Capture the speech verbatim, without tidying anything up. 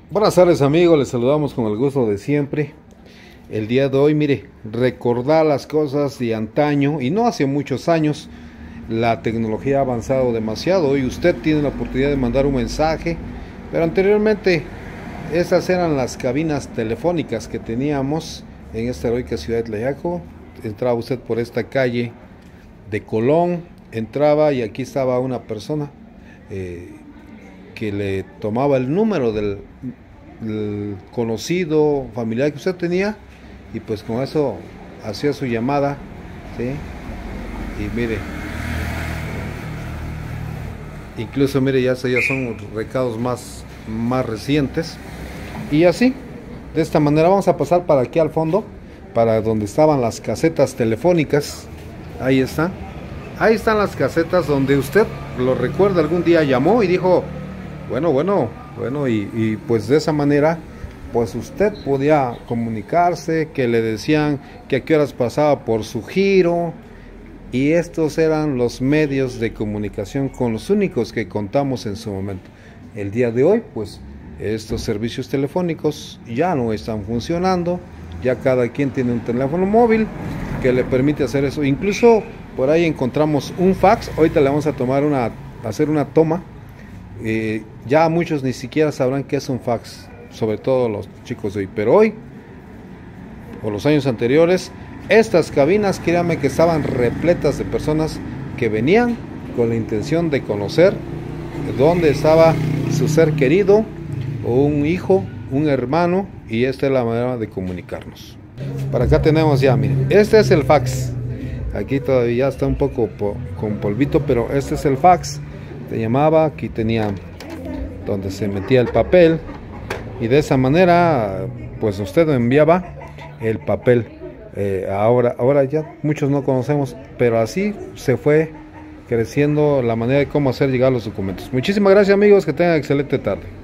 Buenas tardes amigos, les saludamos con el gusto de siempre. El día de hoy, mire, recordar las cosas de antaño y no hace muchos años. La tecnología ha avanzado demasiado. Hoy usted tiene la oportunidad de mandar un mensaje, pero anteriormente esas eran las cabinas telefónicas que teníamos en esta heroica ciudad de Tlayaco. Entraba usted por esta calle de Colón, entraba y aquí estaba una persona eh, que le tomaba el número del, del conocido familiar que usted tenía y pues con eso hacía su llamada, ¿sí? Y mire, incluso mire, ya, ya son recados más, más recientes. Y así, de esta manera vamos a pasar para aquí al fondo, para donde estaban las casetas telefónicas. Ahí están. Ahí están las casetas donde usted, lo recuerda, algún día llamó y dijo, bueno, bueno, bueno, y, y pues de esa manera, pues usted podía comunicarse, que le decían que a qué horas pasaba por su giro, y estos eran los medios de comunicación con los únicos que contamos en su momento. El día de hoy, pues, estos servicios telefónicos ya no están funcionando, ya cada quien tiene un teléfono móvil que le permite hacer eso. Incluso por ahí encontramos un fax. Ahorita le vamos a tomar una, hacer una toma. Eh, ya muchos ni siquiera sabrán qué es un fax, sobre todo los chicos de hoy, pero hoy o los años anteriores, estas cabinas, créanme que estaban repletas de personas que venían con la intención de conocer dónde estaba su ser querido, o un hijo, un hermano, y esta es la manera de comunicarnos. Para acá tenemos ya, miren, este es el fax. Aquí todavía está un poco po con polvito, pero este es el fax. Te llamaba, aquí tenía donde se metía el papel, y de esa manera pues usted enviaba el papel. eh, ahora, ahora ya muchos no conocemos, pero así se fue creciendo la manera de cómo hacer llegar los documentos. Muchísimas gracias amigos, que tengan excelente tarde.